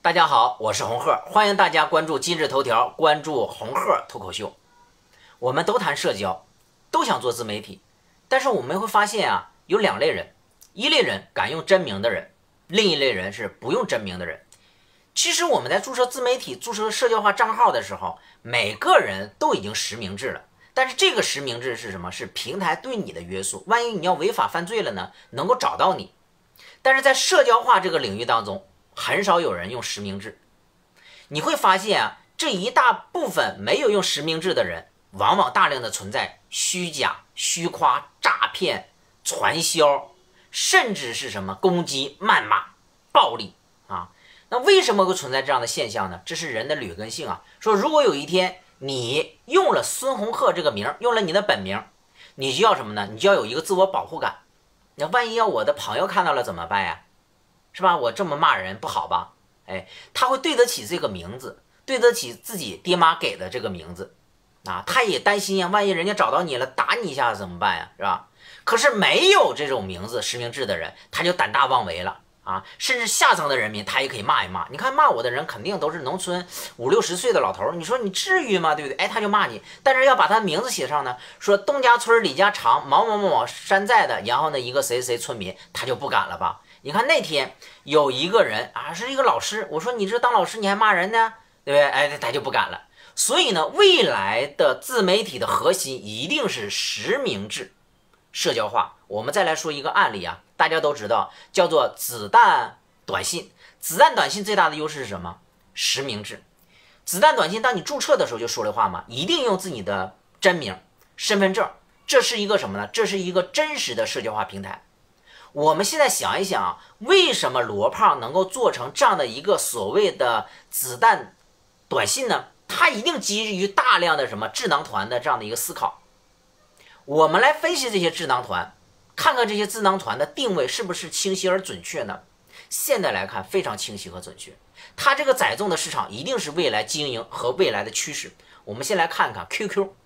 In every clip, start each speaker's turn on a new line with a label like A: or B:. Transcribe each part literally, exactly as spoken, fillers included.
A: 大家好，我是红鹤，欢迎大家关注今日头条，关注红鹤脱口秀。我们都谈社交，都想做自媒体，但是我们会发现啊，有两类人，一类人敢用真名的人，另一类人是不用真名的人。其实我们在注册自媒体、注册社交化账号的时候，每个人都已经实名制了。但是这个实名制是什么？是平台对你的约束，万一你要违法犯罪了呢，能够找到你。但是在社交化这个领域当中，很少有人用实名制。你会发现啊，这一大部分没有用实名制的人，往往大量的存在虚假、虚夸、诈骗、传销，甚至是什么攻击、谩骂、暴力啊。那为什么会存在这样的现象呢？这是人的劣根性啊。说如果有一天你用了孙红鹤这个名，用了你的本名，你就要什么呢？你就要有一个自我保护感。那万一要我的朋友看到了怎么办呀？是吧？我这么骂人不好吧？哎，他会对得起这个名字，对得起自己爹妈给的这个名字啊。他也担心呀，万一人家找到你了，打你一下子怎么办呀？是吧？可是没有这种名字实名制的人，他就胆大妄为了啊。甚至下层的人民，他也可以骂一骂。你看骂我的人，肯定都是农村五六十岁的老头，你说你至于吗？对不对？哎，他就骂你，但是要把他名字写上呢，说东家村李家长某某某某山寨的，然后呢一个谁谁村民，他就不敢了吧？你看那天有一个人啊，是一个老师，我说你这当老师你还骂人呢，对不对？哎，他就不敢了。所以呢，未来的自媒体的核心一定是实名制社交化。我们再来说一个案例啊，大家都知道，叫做子弹短信。子弹短信最大的优势是什么？实名制。子弹短信当你注册的时候就说了话嘛，一定用自己的真名、身份证，这是一个什么呢？这是一个真实的社交化平台。我们现在想一想啊，为什么罗胖能够做成这样的一个所谓的子弹短信呢？它一定基于大量的什么智囊团的这样的一个思考。我们来分析这些智囊团，看看这些智囊团的定位是不是清晰而准确呢？现在来看非常清晰和准确，它这个载重的市场一定是未来经营和未来的趋势。我们先来看看 Q Q，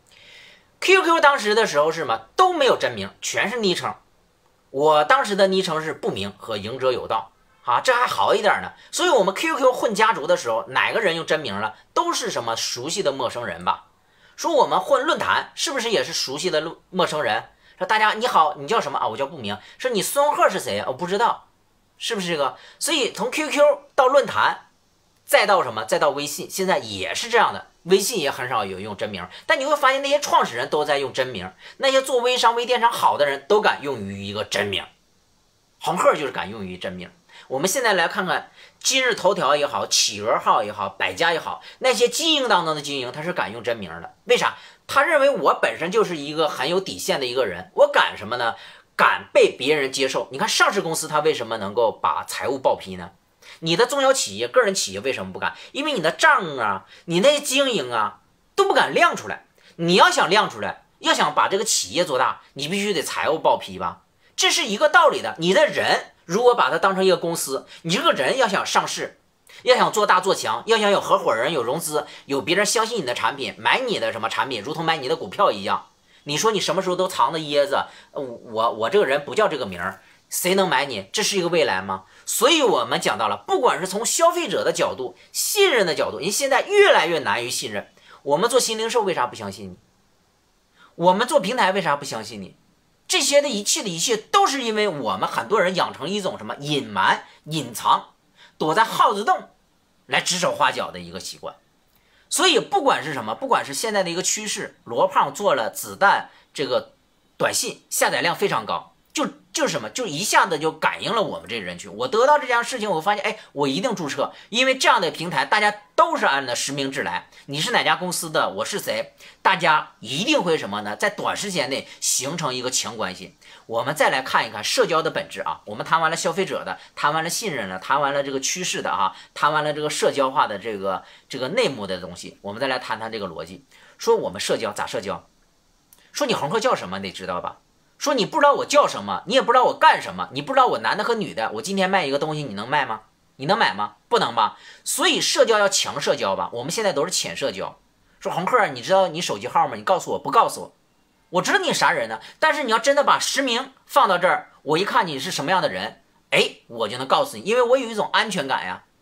A: Q Q 当时的时候是什么？都没有真名，全是昵称。我当时的昵称是不明和赢者有道啊，这还好一点呢。所以我们 Q Q 混家族的时候，哪个人用真名了？都是什么熟悉的陌生人吧？说我们混论坛是不是也是熟悉的陌生人？说大家你好，你叫什么啊？我叫不明。说你孙鹤是谁啊？我不知道，是不是这个？所以从 Q Q 到论坛，再到什么？再到微信，现在也是这样的。微信也很少有用真名，但你会发现那些创始人都在用真名，那些做微商微电商好的人都敢用于一个真名。红鹤就是敢用于真名。我们现在来看看今日头条也好，企鹅号也好，百家也好，那些精英当中的精英，他是敢用真名的。为啥？他认为我本身就是一个很有底线的一个人，我敢什么呢？敢被别人接受。你看上市公司他为什么能够把财务报批呢？你的中小企业、个人企业为什么不敢？因为你的账啊，你那些经营啊都不敢亮出来。你要想亮出来，要想把这个企业做大，你必须得财务报批吧，这是一个道理的。你的人如果把它当成一个公司，你这个人要想上市，要想做大做强，要想有合伙人、有融资，有别人相信你的产品，买你的什么产品，如同买你的股票一样。你说你什么时候都藏着掖着，我我这个人不叫这个名儿，谁能买你？这是一个未来吗？所以我们讲到了，不管是从消费者的角度、信任的角度，人现在越来越难于信任。我们做新零售为啥不相信你？我们做平台为啥不相信你？这些的一切的一切都是因为我们很多人养成一种什么隐瞒、隐藏、躲在耗子洞来指手画脚的一个习惯。所以不管是什么，不管是现在的一个趋势，罗胖做了子弹这个短信，下载量非常高。就就是什么，就一下子就感应了我们这人群。我得到这件事情，我发现，哎，我一定注册，因为这样的平台大家都是按照实名制来。你是哪家公司的，我是谁，大家一定会什么呢？在短时间内形成一个强关系。我们再来看一看社交的本质啊。我们谈完了消费者的，谈完了信任了，谈完了这个趋势的哈，谈完了这个社交化的这个这个内幕的东西。我们再来谈谈这个逻辑。说我们社交咋社交？说你红鹤叫什么，得知道吧？说你不知道我叫什么，你也不知道我干什么，你不知道我男的和女的，我今天卖一个东西，你能卖吗？你能买吗？不能吧。所以社交要强社交吧，我们现在都是浅社交。说红鹤，你知道你手机号吗？你告诉我，不告诉我，我知道你啥人呢。但是你要真的把实名放到这儿，我一看你是什么样的人，哎，我就能告诉你，因为我有一种安全感呀。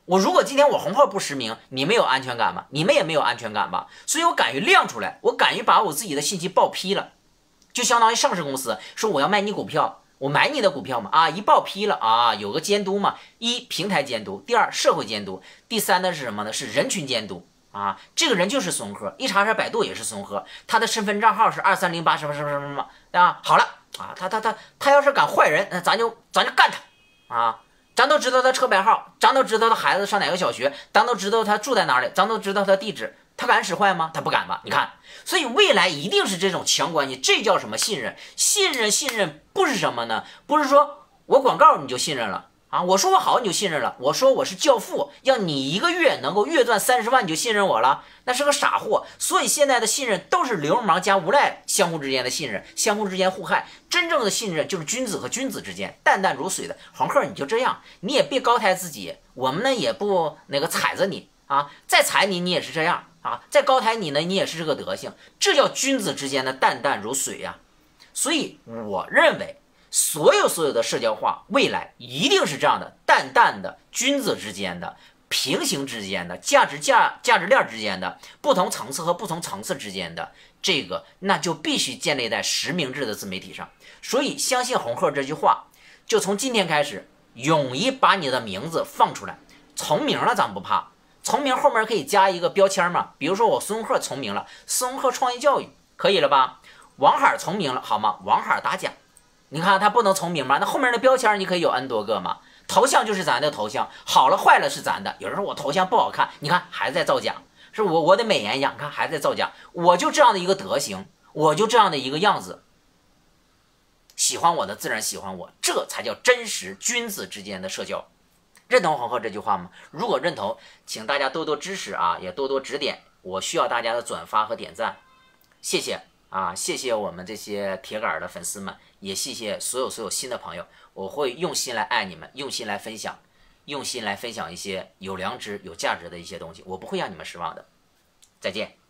A: 我如果今天我红鹤不实名，你们有安全感吗？你们也没有安全感吧？所以我敢于亮出来，我敢于把我自己的信息报批了，就相当于上市公司说我要卖你股票，我买你的股票嘛，啊，一报批了啊，有个监督嘛，一平台监督，第二社会监督，第三呢是什么呢？是人群监督啊，这个人就是孙鹤，一查查百度也是孙鹤，他的身份账号是二三零八什么什么什么什么啊，好了啊，他他他他要是敢坏人，那咱就咱就干他啊。咱都知道他车牌号，咱都知道他孩子上哪个小学，咱都知道他住在哪里，咱都知道他地址，他敢使坏吗？他不敢吧？你看，所以未来一定是这种强关系，这叫什么信任？信任信任不是什么呢？不是说我广告你就信任了啊，我说我好你就信任了，我说我是教父，让你一个月能够月赚三十万你就信任我了，那是个傻货。所以现在的信任都是流氓加无赖相互之间的信任，相互之间互害。真正的信任就是君子和君子之间，淡淡如水的。黄鹤你就这样，你也别高抬自己，我们呢也不那个踩着你啊，再踩你你也是这样啊，再高抬你呢你也是这个德行，这叫君子之间的淡淡如水呀、啊。所以我认为。所有所有的社交化，未来一定是这样的，淡淡的，君子之间的，平行之间的，价值价价值链之间的，不同层次和不同层次之间的，这个那就必须建立在实名制的自媒体上。所以相信红鹤这句话，就从今天开始，勇于把你的名字放出来，重名了咱不怕，重名后面可以加一个标签嘛，比如说我孙鹤重名了，孙鹤创业教育，可以了吧？王海重名了，好吗？王海打假。你看他不能重名吗？那后面的标签你可以有 N 多个嘛，头像就是咱的头像，好了坏了是咱的。有人说我头像不好看，你看还在造假，是我我得美颜一样，看还在造假。我就这样的一个德行，我就这样的一个样子，喜欢我的自然喜欢我，这才叫真实君子之间的社交。认同黄鹤这句话吗？如果认同，请大家多多支持啊，也多多指点，我需要大家的转发和点赞，谢谢啊，谢谢我们这些铁杆的粉丝们。也谢谢所有所有新的朋友，我会用心来爱你们，用心来分享，用心来分享一些有良知、有价值的一些东西，我不会让你们失望的。再见。